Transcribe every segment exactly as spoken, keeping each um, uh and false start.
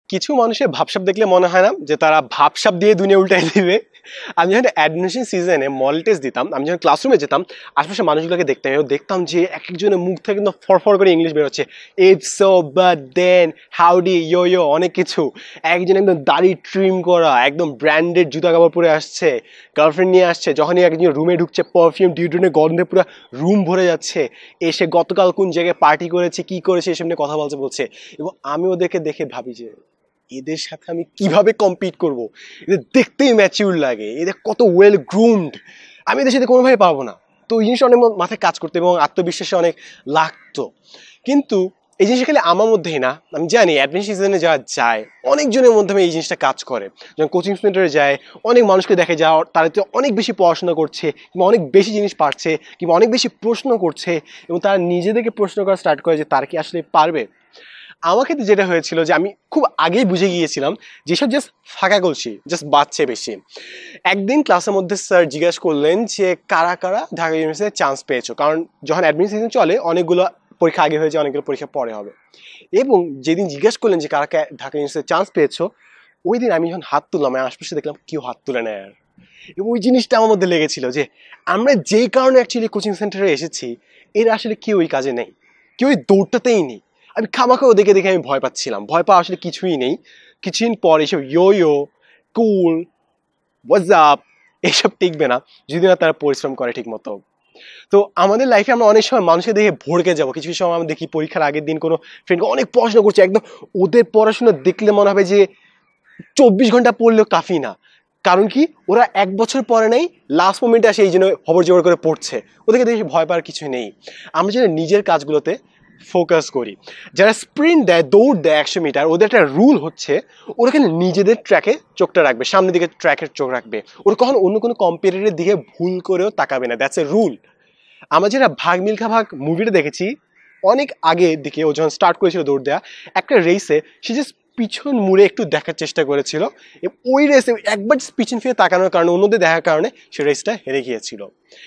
কিছু মানুষের ভাবসাব দেখলে মনে হয় না যে তারা ভাবসাব দিয়ে দুনিয়া উল্টাই দিবে। আমি যখন অ্যাডমিশন সিজনে মডেল টেস্ট দিতাম, আমি যখন ক্লাসরুমে যেতাম, আশেপাশে মানুষগুলোকে দেখতাম এবং দেখতাম যে এক একজনের মুখ থেকে কিন্তু ফরফর করে ইংলিশ বেরোচ্ছে, if so but then howdy yo yo অনেক কিছু। একজন একদম দাড়ি ট্রিম করা, একদম ব্র্যান্ডেড জুতা কাপড় পরে আসছে, গার্লফ্রেন্ড নিয়ে আসছে, যখনই একজন রুমে ঢুকছে পারফিউম ডিওড্রেন্টের গন্ধে পুরো রুম ভরে যাচ্ছে, এসে গতকাল কোন জায়গায় পার্টি করেছে, কি করেছে এসব নিয়ে কথা বলছে বলছে এবং আমি ওদেরকে দেখে ভাবি যে এদের সাথে আমি কিভাবে কম্পিট করব। এদের দেখতেই ম্যাচিউর লাগে, এদের কত ওয়েল গ্রুমড, আমি এদের সাথে কোনোভাবে পারবো না। তো এই জিনিসটা অনেক মাথায় কাজ করতে এবং আত্মবিশ্বাসে অনেক লাগতো। কিন্তু এই জিনিসটা খালি আমার মধ্যেই না, আমি জানি অ্যাডমিশন সিজনে যারা যায় অনেকজনের মধ্যে এই জিনিসটা কাজ করে। যখন কোচিং সেন্টারে যায় অনেক মানুষকে দেখে যাওয়া তারা তো অনেক বেশি পড়াশোনা করছে কিংবা অনেক বেশি জিনিস পারছে কিংবা অনেক বেশি প্রশ্ন করছে এবং তারা নিজেদেরকে প্রশ্ন করা স্টার্ট করে যে তারা কি আসলে পারবে। আমার ক্ষেত্রে যেটা হয়েছিল যে আমি খুব আগেই বুঝে গিয়েছিলাম যেসব জাস্ট ফাঁকা করছি, জাস্ট বাচ্চে বেশি। একদিন ক্লাসের মধ্যে স্যার জিজ্ঞাসা করলেন যে কারা কারা ঢাকা ইউনিভার্সিটিতে চান্স পেয়েছো, কারণ যখন অ্যাডমিশন সিজন চলে অনেকগুলো পরীক্ষা আগে হয়ে যায়, অনেকগুলো পরীক্ষা পরে হবে। এবং যেদিন জিজ্ঞাসা করলেন যে কারা ঢাকা ইউনিভার্সিটিতে চান্স পেয়েছো, ওই দিন আমি যখন হাত তুললাম আমি আশপাশে দেখলাম কেউ হাত তুলে নেয়। আর এবং ওই জিনিসটা আমার মধ্যে লেগেছিল যে আমরা যেই কারণে অ্যাকচুয়ালি কোচিং সেন্টারে এসেছি এরা আসলে কেউ ওই কাজে নেই, কেউ ওই দৌড়টাতেই নেই। আমি খামাখা ওদেরকে দেখে আমি ভয় পাচ্ছিলাম, ভয় পাওয়া আসলে কিছুই নেই। কিছুদিন পর এসব ইয়ো ইয়ো কুল হোয়াটস আপ এসব টিকবে না যদি না তারা পরিশ্রম করে ঠিক মতো। তো আমাদের লাইফে আমরা অনেক সময় মানুষকে দেখে ভড়কে যাবো, কিছু কিছু সময় আমরা দেখি পরীক্ষার আগের দিন কোনো ফ্রেন্ডকে অনেক পড়াশোনা করছে, একদম ওদের পড়াশোনা দেখলে মনে হবে যে চব্বিশ ঘন্টা পড়লেও কাফি না। কারণ কি ওরা এক বছর পরে নেই, লাস্ট মোমেন্টে আসে এই জন্য হবর জবর করে পড়ছে, ওদেরকে দেখে ভয় পাওয়ার কিছু নেই। আমরা যেন নিজের কাজগুলোতে ফোকাস করি। যারা স্প্রিন্ট দেয়, দৌড় দেয় একশো মিটার, ওদের একটা রুল হচ্ছে ওরা কিন্তু নিজেদের ট্র্যাকে চোখটা রাখবে, সামনের দিকে ট্র্যাকের চোখ রাখবে, ওরা কখনো অন্য কোনো কম্পিটিটরের দিকে ভুল করেও তাকাবে না, দ্যাটস এ রুল। আমরা যেটা ভাগ মিল্খা ভাগ মুভিটা দেখেছি অনেক আগে দিকে, ও যখন স্টার্ট করেছিল দৌড় দেওয়া একটা রেসে, সে জাস্ট পিছন মুড়ে একটু দেখার চেষ্টা করেছিল, ওই রেসে একবার পিছন ফিরে তাকানোর কারণে, অন্যদের দেখার কারণে সে রেসটা হেরে গিয়েছিল।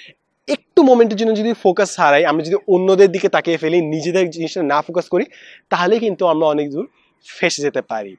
একটু মোমেন্টের জন্য যদি ফোকাস হারাই, আমরা যদি অন্যদের দিকে তাকিয়ে ফেলি, নিজেদের জিনিসটা না ফোকাস করি, তাহলে কিন্তু আমরা অনেক দূর ফেসে যেতে পারি।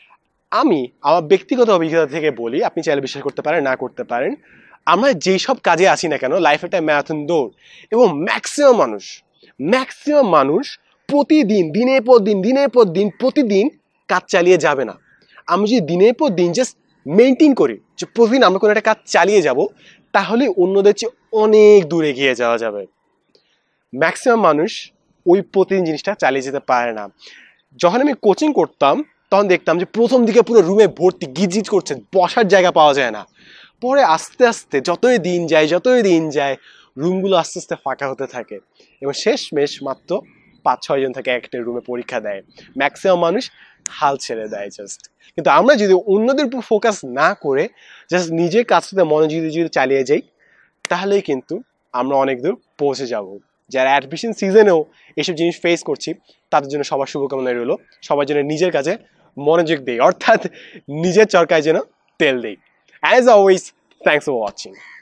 আমি আমার ব্যক্তিগত অভিজ্ঞতা থেকে বলি, আপনি চাইলে বিশ্বাস করতে পারেন না করতে পারেন, আমরা যেই সব কাজে আছি না কেন লাইফ একটা ম্যারাথন দৌড়, এবং ম্যাক্সিমাম মানুষ ম্যাক্সিমাম মানুষ প্রতিদিন দিনের পর দিন দিনের পর দিন প্রতিদিন কাজ চালিয়ে যাবে না। আমি যদি দিনের পর দিন জাস্ট মেনটেন করি যে প্রতিদিন আমরা কোনো একটা কাজ চালিয়ে যাব, তাহলে অন্যদের চেয়ে অনেক দূরে এগিয়ে যাওয়া যাবে। ম্যাক্সিমাম মানুষ ওই প্রতিদিন জিনিসটা চালিয়ে যেতে পারে না। যখন আমি কোচিং করতাম তখন দেখতাম যে প্রথম দিকে পুরো রুমে ভর্তি গিজগিজ করছে, বসার জায়গা পাওয়া যায় না। পরে আস্তে আস্তে যতই দিন যায় যতই দিন যায় রুমগুলো আস্তে আস্তে ফাঁকা হতে থাকে এবং শেষমেশ মাত্র পাঁচ ছয় জন থাকে একটা রুমে পরীক্ষা দেয়। ম্যাক্সিমাম মানুষ হাল ছেড়ে দেয় জাস্ট। কিন্তু আমরা যদি অন্যদের উপর ফোকাস না করে জাস্ট নিজের কাজটাতে মনোযোগী যদি চালিয়ে যাই, তাহলেই কিন্তু আমরা অনেক দূর পৌঁছে যাব। যারা অ্যাডমিশন সিজনেও এসব জিনিস ফেস করছি তাদের জন্য সবার শুভকামনা রইল, সবার জন্য নিজের কাজে মনোযোগ দেই, অর্থাৎ নিজের চরকায় যেন তেল দেই। As always, thanks for watching.